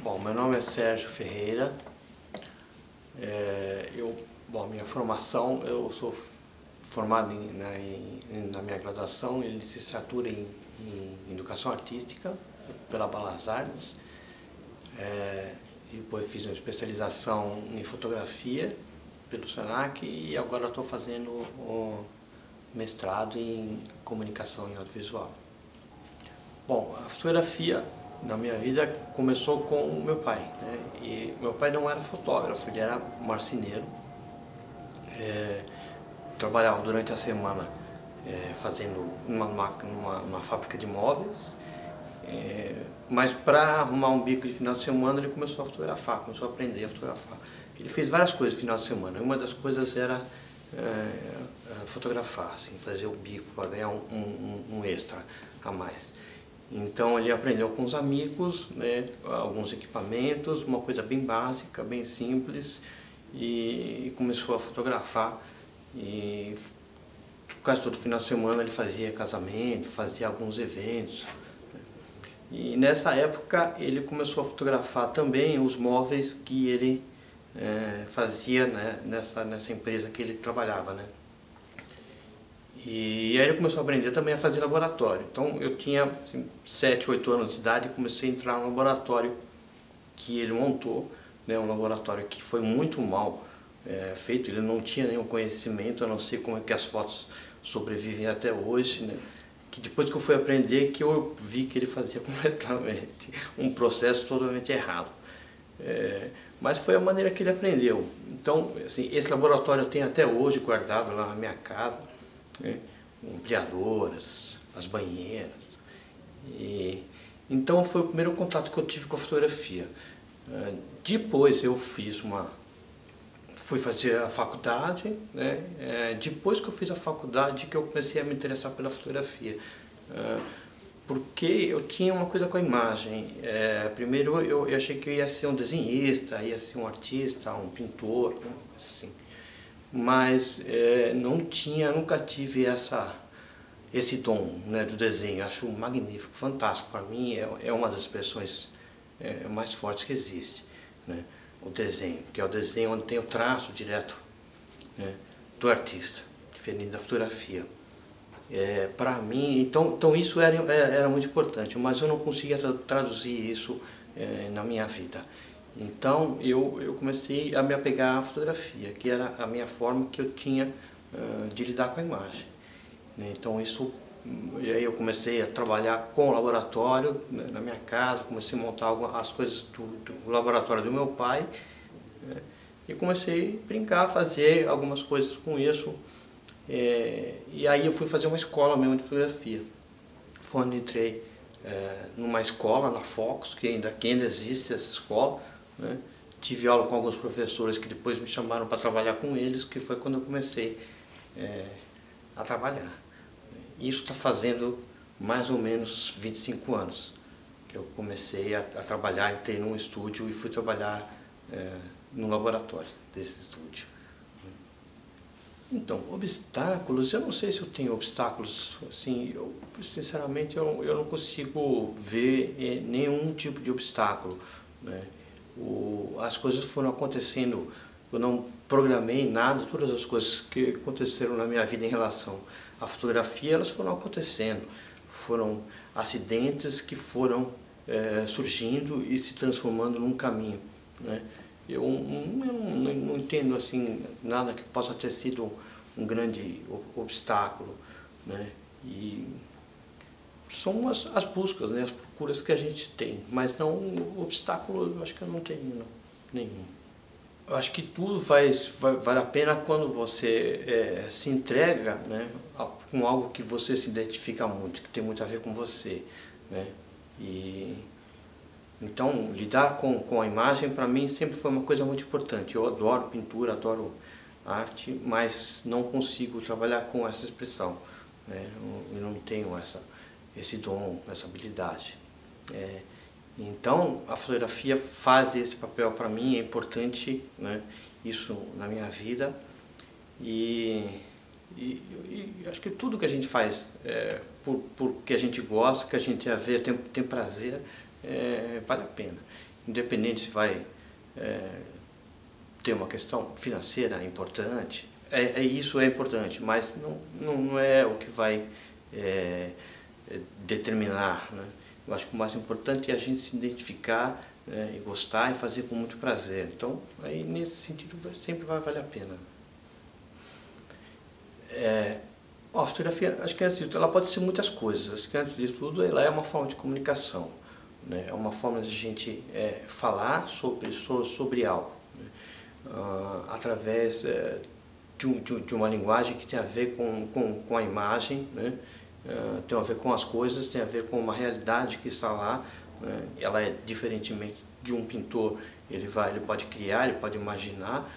Bom, meu nome é Sérgio Ferreira. Minha formação, eu sou formado na minha graduação em licenciatura em Educação Artística pela Belas Artes. E depois fiz uma especialização em fotografia pelo Senac e agora estou fazendo um mestrado em comunicação e audiovisual. Bom, a fotografia na minha vida começou com o meu pai, né? E meu pai não era fotógrafo, ele era marceneiro. Trabalhava durante a semana fazendo numa fábrica de móveis, mas para arrumar um bico de final de semana ele começou a fotografar, começou a aprender a fotografar. Ele fez várias coisas no final de semana, uma das coisas era fotografar, assim, fazer o bico para ganhar um extra a mais. Então ele aprendeu com os amigos, né, alguns equipamentos, uma coisa bem básica, bem simples, e começou a fotografar. E quase todo final de semana ele fazia casamento, fazia alguns eventos. E nessa época ele começou a fotografar também os móveis que ele fazia, né, nessa empresa que ele trabalhava, né? E aí ele começou a aprender também a fazer laboratório. Então eu tinha assim, 7, 8 anos de idade e comecei a entrar no laboratório que ele montou, né, um laboratório que foi muito mal feito, ele não tinha nenhum conhecimento, a não ser como é que as fotos sobrevivem até hoje, né? Que depois que eu fui aprender que eu vi que ele fazia completamente um processo totalmente errado. Mas foi a maneira que ele aprendeu. Então, assim, esse laboratório eu tenho até hoje guardado lá na minha casa, né? Ampliadoras, as banheiras. Então foi o primeiro contato que eu tive com a fotografia. Depois eu fui fazer a faculdade, né? Depois que eu fiz a faculdade que eu comecei a me interessar pela fotografia. Porque eu tinha uma coisa com a imagem. Primeiro eu achei que eu ia ser um desenhista, ia ser um artista, um pintor, uma coisa assim. Mas nunca tive esse dom, né, do desenho. Acho magnífico, fantástico. Para mim é uma das expressões mais fortes que existe, né? O desenho, que é o desenho onde tem o traço direto, né, do artista, diferente da fotografia. Para mim, então isso era muito importante, mas eu não conseguia traduzir isso na minha vida. Então eu comecei a me apegar à fotografia, que era a minha forma que eu tinha de lidar com a imagem. Então e aí eu comecei a trabalhar com o laboratório, né, na minha casa, comecei a montar as coisas do laboratório do meu pai, e comecei a brincar, fazer algumas coisas com isso. E aí eu fui fazer uma escola mesmo de fotografia. Foi onde entrei numa escola, na Fox, que ainda existe essa escola, né? Tive aula com alguns professores que depois me chamaram para trabalhar com eles, que foi quando eu comecei a trabalhar. Isso está fazendo mais ou menos 25 anos que eu comecei a trabalhar, entrei num estúdio e fui trabalhar no laboratório desse estúdio. Então, obstáculos, eu não sei se eu tenho obstáculos, assim, sinceramente eu não consigo ver nenhum tipo de obstáculo, né? As coisas foram acontecendo, eu não programei nada, todas as coisas que aconteceram na minha vida em relação à fotografia, elas foram acontecendo, foram acidentes que foram surgindo e se transformando num caminho, né? Eu não entendo assim nada que possa ter sido um grande obstáculo, né? E são as buscas, né? As procuras que a gente tem, mas não obstáculo, eu acho que eu não tenho nenhum. Eu acho que tudo vale a pena quando você se entrega, né, com algo que você se identifica muito, que tem muito a ver com você, né? Então, lidar com a imagem, para mim, sempre foi uma coisa muito importante. Eu adoro pintura, adoro arte, mas não consigo trabalhar com essa expressão, né? Eu não tenho esse dom, essa habilidade. Então, a fotografia faz esse papel para mim, é importante, né, isso na minha vida. E acho que tudo que a gente faz porque a gente gosta, que a gente tem prazer, vale a pena. independente se vai ter uma questão financeira importante, isso é importante, mas não é o que vai determinar, né? Eu acho que o mais importante é a gente se identificar, e gostar e fazer com muito prazer. Então, aí nesse sentido sempre vai valer a pena. A fotografia, acho que antes de tudo, ela pode ser muitas coisas. Acho que antes de tudo ela é uma forma de comunicação, né? É uma forma de a gente falar sobre algo, né? Através de uma linguagem que tem a ver com a imagem, né? Tem a ver com as coisas, tem a ver com uma realidade que está lá, né? Ela é diferentemente de um pintor, ele pode criar, ele pode imaginar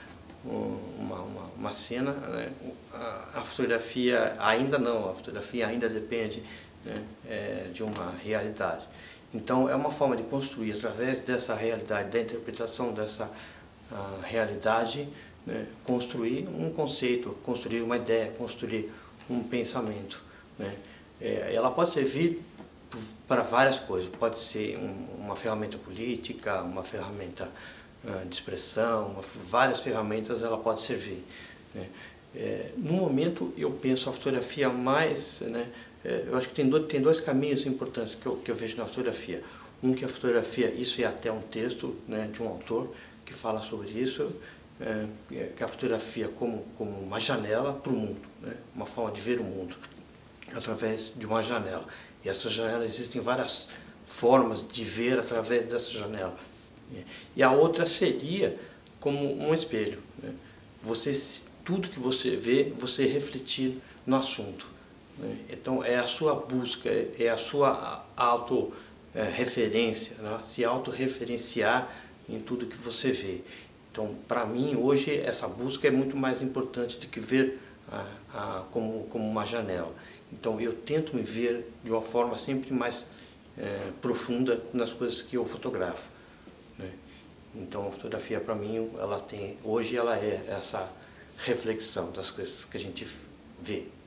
uma cena, né? A fotografia ainda não, a fotografia ainda depende, né, de uma realidade. Então é uma forma de construir através dessa realidade, da interpretação dessa realidade, né, construir um conceito, construir uma ideia, construir um pensamento, né? Ela pode servir para várias coisas, pode ser uma ferramenta política, uma ferramenta de expressão, várias ferramentas ela pode servir, né? No momento eu penso a fotografia mais, né, eu acho que tem dois caminhos importantes que eu vejo na fotografia. Um que a fotografia, isso é até um texto, né, de um autor que fala sobre isso, que a fotografia como uma janela para o mundo, né, uma forma de ver o mundo através de uma janela. E essa janela, existem várias formas de ver através dessa janela. E a outra seria como um espelho, né? Tudo que você vê, você refletir no assunto, né? Então é a sua busca, é a sua autorreferência, né? Se autorreferenciar em tudo que você vê. Então, para mim, hoje, essa busca é muito mais importante do que ver como uma janela. Então eu tento me ver de uma forma sempre mais profunda nas coisas que eu fotografo, né? Então a fotografia para mim, hoje ela é essa reflexão das coisas que a gente vê.